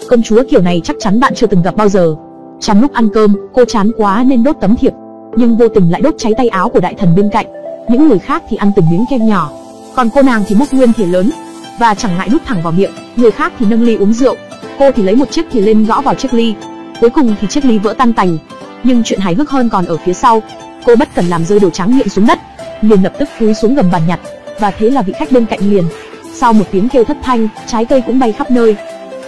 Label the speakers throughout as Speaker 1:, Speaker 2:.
Speaker 1: công chúa kiểu này chắc chắn bạn chưa từng gặp bao giờ. Trong lúc ăn cơm, cô chán quá nên đốt tấm thiệp, nhưng vô tình lại đốt cháy tay áo của đại thần bên cạnh. Những người khác thì ăn từng miếng kem nhỏ, còn cô nàng thì múc nguyên thìa lớn và chẳng ngại đút thẳng vào miệng. Người khác thì nâng ly uống rượu, cô thì lấy một chiếc thìa lên gõ vào chiếc ly. Cuối cùng thì chiếc ly vỡ tan tành. Nhưng chuyện hài hước hơn còn ở phía sau. Cô bất cẩn làm rơi đồ tráng miệng xuống đất, liền lập tức cúi xuống gầm bàn nhặt, và thế là vị khách bên cạnh liền. Sau một tiếng kêu thất thanh, trái cây cũng bay khắp nơi.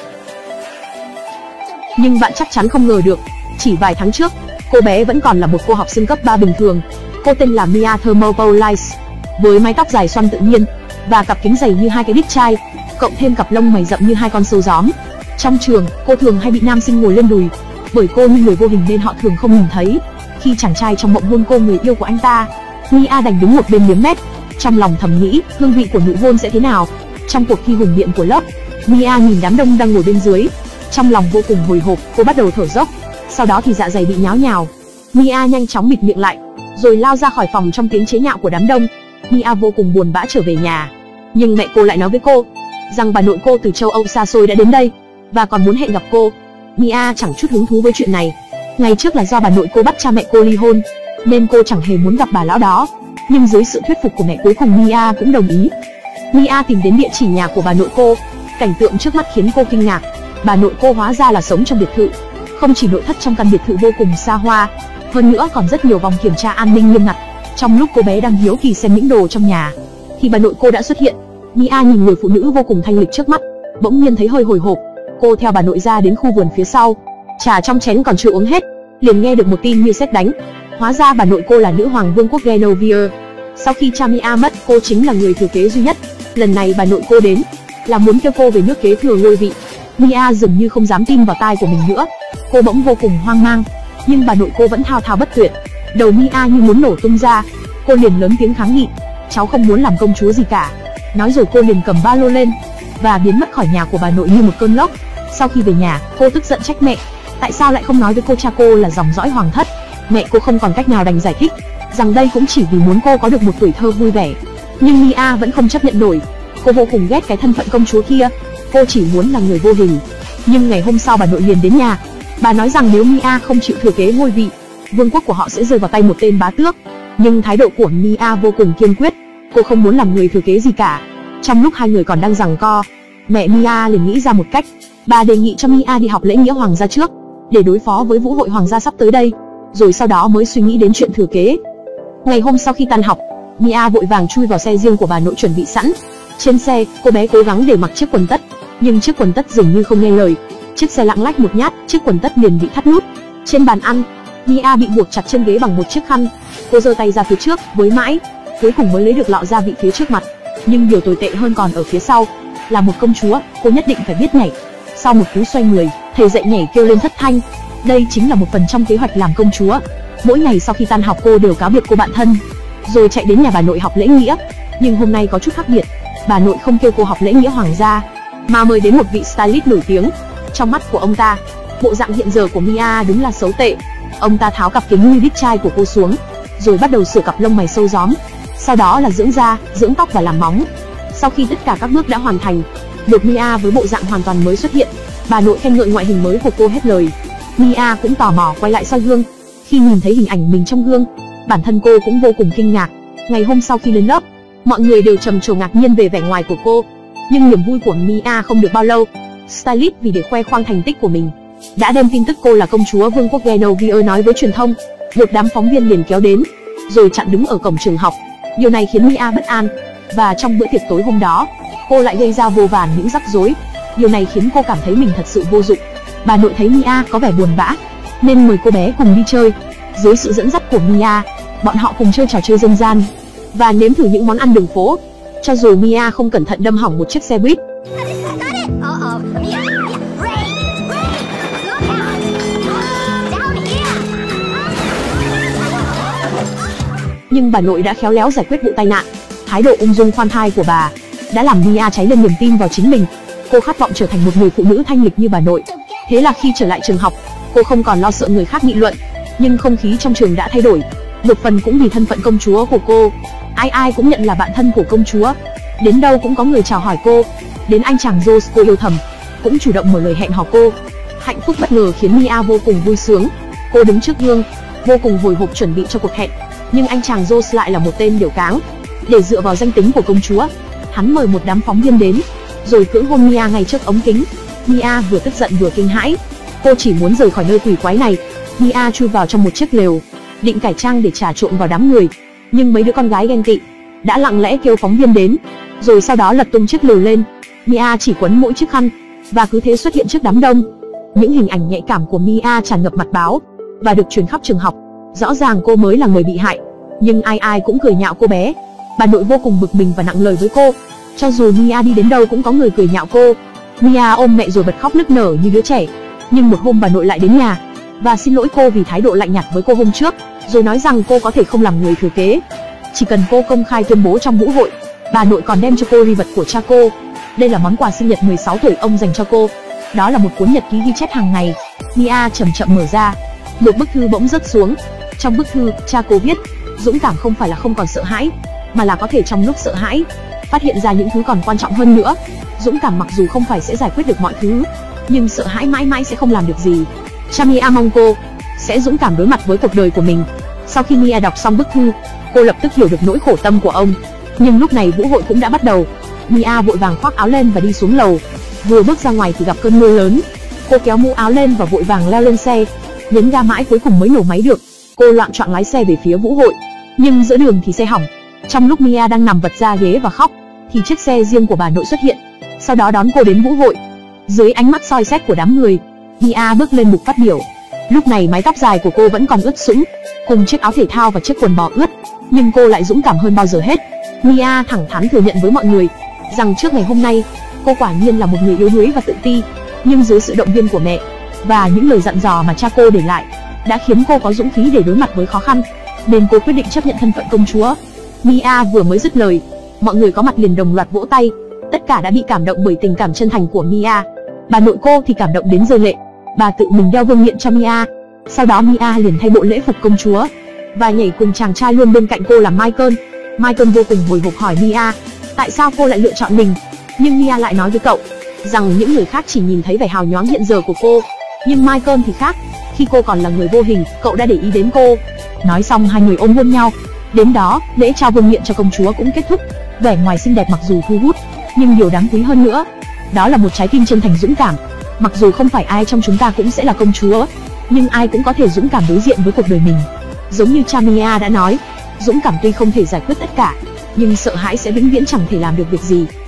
Speaker 1: Nhưng bạn chắc chắn không ngờ được, chỉ vài tháng trước, cô bé vẫn còn là một cô học sinh cấp 3 bình thường. Cô tên là Mia Thermopolis, với mái tóc dài xoăn tự nhiên và cặp kính dày như hai cái đít chai, cộng thêm cặp lông mày rậm như hai con sâu gióm. Trong trường, cô thường hay bị nam sinh ngồi lên đùi, bởi cô như người vô hình nên họ thường không nhìn thấy. Khi chàng trai trong mộng hôn cô người yêu của anh ta, Mia đành đứng một bên liếm mép, trong lòng thầm nghĩ hương vị của nụ hôn sẽ thế nào. Trong cuộc thi hùng biện của lớp, Mia nhìn đám đông đang ngồi bên dưới, trong lòng vô cùng hồi hộp. Cô bắt đầu thở dốc, sau đó thì dạ dày bị nháo nhào. Mia nhanh chóng bịt miệng lại, rồi lao ra khỏi phòng trong tiếng chế nhạo của đám đông. Mia vô cùng buồn bã trở về nhà, nhưng mẹ cô lại nói với cô rằng bà nội cô từ châu Âu xa xôi đã đến đây và còn muốn hẹn gặp cô. Mia chẳng chút hứng thú với chuyện này. Ngày trước là do bà nội cô bắt cha mẹ cô ly hôn, nên cô chẳng hề muốn gặp bà lão đó. Nhưng dưới sự thuyết phục của mẹ, cuối cùng Mia cũng đồng ý. Mia tìm đến địa chỉ nhà của bà nội cô. Cảnh tượng trước mắt khiến cô kinh ngạc. Bà nội cô hóa ra là sống trong biệt thự. Không chỉ nội thất trong căn biệt thự vô cùng xa hoa, hơn nữa còn rất nhiều vòng kiểm tra an ninh nghiêm ngặt. Trong lúc cô bé đang hiếu kỳ xem những đồ trong nhà, thì bà nội cô đã xuất hiện. Mia nhìn người phụ nữ vô cùng thanh lịch trước mắt, bỗng nhiên thấy hơi hồi hộp. Cô theo bà nội ra đến khu vườn phía sau. Trà trong chén còn chưa uống hết, liền nghe được một tin như sét đánh. Hóa ra bà nội cô là nữ hoàng vương quốc Genovia. Sau khi cha Mia mất, cô chính là người thừa kế duy nhất. Lần này bà nội cô đến là muốn kêu cô về nước kế thừa ngôi vị. Mia dường như không dám tin vào tai của mình nữa. Cô bỗng vô cùng hoang mang, nhưng bà nội cô vẫn thao thao bất tuyệt. Đầu Mia như muốn nổ tung ra. Cô liền lớn tiếng kháng nghị: cháu không muốn làm công chúa gì cả. Nói rồi cô liền cầm ba lô lên và biến mất khỏi nhà của bà nội như một cơn lốc. Sau khi về nhà, cô tức giận trách mẹ tại sao lại không nói với cô cha cô là dòng dõi hoàng thất. Mẹ cô không còn cách nào đành giải thích rằng đây cũng chỉ vì muốn cô có được một tuổi thơ vui vẻ. Nhưng Mia vẫn không chấp nhận nổi. Cô vô cùng ghét cái thân phận công chúa kia. Cô chỉ muốn là người vô hình. Nhưng ngày hôm sau bà nội liền đến nhà. Bà nói rằng nếu Mia không chịu thừa kế ngôi vị, vương quốc của họ sẽ rơi vào tay một tên bá tước. Nhưng thái độ của Mia vô cùng kiên quyết. Cô không muốn làm người thừa kế gì cả. Trong lúc hai người còn đang giằng co, mẹ Mia liền nghĩ ra một cách. Bà đề nghị cho Mia đi học lễ nghĩa hoàng gia trước, để đối phó với vũ hội hoàng gia sắp tới đây, rồi sau đó mới suy nghĩ đến chuyện thừa kế. Ngày hôm sau khi tan học, Mia vội vàng chui vào xe riêng của bà nội chuẩn bị sẵn. Trên xe, cô bé cố gắng để mặc chiếc quần tất, nhưng chiếc quần tất dường như không nghe lời. Chiếc xe lạng lách một nhát, chiếc quần tất liền bị thắt nút. Trên bàn ăn, Mia bị buộc chặt trên ghế bằng một chiếc khăn. Cô giơ tay ra phía trước, với mãi, cuối cùng mới lấy được lọ gia vị phía trước mặt. Nhưng điều tồi tệ hơn còn ở phía sau. Là một công chúa, cô nhất định phải biết nhảy. Sau một cú xoay người, thầy dạy nhảy kêu lên thất thanh. Đây chính là một phần trong kế hoạch làm công chúa. Mỗi ngày sau khi tan học, cô đều cáo biệt cô bạn thân, rồi chạy đến nhà bà nội học lễ nghĩa. Nhưng hôm nay có chút khác biệt. Bà nội không kêu cô học lễ nghĩa hoàng gia, mà mời đến một vị stylist nổi tiếng. Trong mắt của ông ta, bộ dạng hiện giờ của Mia đúng là xấu tệ. Ông ta tháo cặp kính như đít chai của cô xuống, rồi bắt đầu sửa cặp lông mày sâu gióm. Sau đó là dưỡng da, dưỡng tóc và làm móng. Sau khi tất cả các bước đã hoàn thành, một Mia với bộ dạng hoàn toàn mới xuất hiện. Bà nội khen ngợi ngoại hình mới của cô hết lời. Mia cũng tò mò quay lại soi gương. Khi nhìn thấy hình ảnh mình trong gương, bản thân cô cũng vô cùng kinh ngạc. Ngày hôm sau khi lên lớp, mọi người đều trầm trồ ngạc nhiên về vẻ ngoài của cô. Nhưng niềm vui của Mia không được bao lâu. Stylist vì để khoe khoang thành tích của mình, đã đem tin tức cô là công chúa vương quốc Genovia nói với truyền thông. Một đám phóng viên liền kéo đến, rồi chặn đứng ở cổng trường học. Điều này khiến Mia bất an. Và trong bữa tiệc tối hôm đó, cô lại gây ra vô vàn những rắc rối. Điều này khiến cô cảm thấy mình thật sự vô dụng. Bà nội thấy Mia có vẻ buồn bã, nên mời cô bé cùng đi chơi. Dưới sự dẫn dắt của Mia, bọn họ cùng chơi trò chơi dân gian và nếm thử những món ăn đường phố. Cho dù Mia không cẩn thận đâm hỏng một chiếc xe buýt, nhưng bà nội đã khéo léo giải quyết vụ tai nạn. Thái độ ung dung khoan thai của bà đã làm Mia cháy lên niềm tin vào chính mình. Cô khát vọng trở thành một người phụ nữ thanh lịch như bà nội. Thế là khi trở lại trường học, cô không còn lo sợ người khác nghị luận. Nhưng không khí trong trường đã thay đổi. Một phần cũng vì thân phận công chúa của cô. Ai ai cũng nhận là bạn thân của công chúa. Đến đâu cũng có người chào hỏi cô. Đến anh chàng Joe cô yêu thầm, cũng chủ động mở lời hẹn hò cô. Hạnh phúc bất ngờ khiến Mia vô cùng vui sướng. Cô đứng trước gương, vô cùng hồi hộp chuẩn bị cho cuộc hẹn. Nhưng anh chàng Joe lại là một tên điểu cáng. Để dựa vào danh tính của công chúa, hắn mời một đám phóng viên đến, rồi cưỡng hôn Mia ngay trước ống kính. Mia vừa tức giận vừa kinh hãi. Cô chỉ muốn rời khỏi nơi quỷ quái này. Mia chui vào trong một chiếc lều, định cải trang để trà trộn vào đám người. Nhưng mấy đứa con gái ghen tị đã lặng lẽ kêu phóng viên đến, rồi sau đó lật tung chiếc lều lên. Mia chỉ quấn mỗi chiếc khăn và cứ thế xuất hiện trước đám đông. Những hình ảnh nhạy cảm của Mia tràn ngập mặt báo và được truyền khắp trường học. Rõ ràng cô mới là người bị hại, nhưng ai ai cũng cười nhạo cô bé. Bà nội vô cùng bực mình và nặng lời với cô. Cho dù Mia đi đến đâu cũng có người cười nhạo cô. Mia ôm mẹ rồi bật khóc nức nở như đứa trẻ. Nhưng một hôm bà nội lại đến nhà và xin lỗi cô vì thái độ lạnh nhạt với cô hôm trước, rồi nói rằng cô có thể không làm người thừa kế, chỉ cần cô công khai tuyên bố trong vũ hội. Bà nội còn đem cho cô ri vật của cha cô. Đây là món quà sinh nhật 16 tuổi ông dành cho cô. Đó là một cuốn nhật ký ghi chép hàng ngày. Mia chậm chậm mở ra, một bức thư bỗng rớt xuống. Trong bức thư, cha cô viết: dũng cảm không phải là không còn sợ hãi, mà là có thể trong lúc sợ hãi phát hiện ra những thứ còn quan trọng hơn nữa. Dũng cảm mặc dù không phải sẽ giải quyết được mọi thứ, nhưng sợ hãi mãi mãi sẽ không làm được gì. Cha Mia mong cô sẽ dũng cảm đối mặt với cuộc đời của mình. Sau khi Mia đọc xong bức thư, cô lập tức hiểu được nỗi khổ tâm của ông. Nhưng lúc này vũ hội cũng đã bắt đầu. Mia vội vàng khoác áo lên và đi xuống lầu. Vừa bước ra ngoài thì gặp cơn mưa lớn. Cô kéo mũ áo lên và vội vàng leo lên xe, nhấn ga mãi cuối cùng mới nổ máy được. Cô loạng choạng lái xe về phía vũ hội, nhưng giữa đường thì xe hỏng. Trong lúc Mia đang nằm vật ra ghế và khóc, thì chiếc xe riêng của bà nội xuất hiện, sau đó đón cô đến vũ hội. Dưới ánh mắt soi xét của đám người, Mia bước lên bục phát biểu. Lúc này mái tóc dài của cô vẫn còn ướt sũng, cùng chiếc áo thể thao và chiếc quần bò ướt, nhưng cô lại dũng cảm hơn bao giờ hết. Mia thẳng thắn thừa nhận với mọi người rằng trước ngày hôm nay, cô quả nhiên là một người yếu đuối và tự ti, nhưng dưới sự động viên của mẹ và những lời dặn dò mà cha cô để lại, đã khiến cô có dũng khí để đối mặt với khó khăn, nên cô quyết định chấp nhận thân phận công chúa. Mia vừa mới dứt lời, mọi người có mặt liền đồng loạt vỗ tay. Tất cả đã bị cảm động bởi tình cảm chân thành của Mia. Bà nội cô thì cảm động đến rơi lệ. Bà tự mình đeo vương miện cho Mia. Sau đó Mia liền thay bộ lễ phục công chúa và nhảy cùng chàng trai luôn bên cạnh cô là Michael. Michael vô cùng hồi hộp hỏi Mia tại sao cô lại lựa chọn mình. Nhưng Mia lại nói với cậu rằng những người khác chỉ nhìn thấy vẻ hào nhoáng hiện giờ của cô, nhưng Michael thì khác. Khi cô còn là người vô hình, cậu đã để ý đến cô. Nói xong hai người ôm hôn nhau. Đến đó, lễ trao vương miện cho công chúa cũng kết thúc. Vẻ ngoài xinh đẹp mặc dù thu hút, nhưng điều đáng quý hơn nữa, đó là một trái tim chân thành dũng cảm. Mặc dù không phải ai trong chúng ta cũng sẽ là công chúa, nhưng ai cũng có thể dũng cảm đối diện với cuộc đời mình. Giống như cha Mia đã nói, dũng cảm tuy không thể giải quyết tất cả, nhưng sợ hãi sẽ vĩnh viễn chẳng thể làm được việc gì.